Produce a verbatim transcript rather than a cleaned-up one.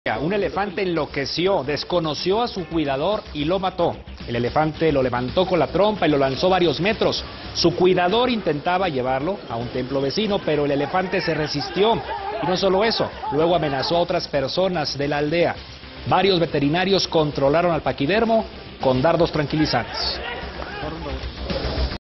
Un elefante enloqueció, desconoció a su cuidador y lo mató. El elefante lo levantó con la trompa y lo lanzó varios metros. Su cuidador intentaba llevarlo a un templo vecino, pero el elefante se resistió. Y no solo eso, luego amenazó a otras personas de la aldea. Varios veterinarios controlaron al paquidermo con dardos tranquilizantes.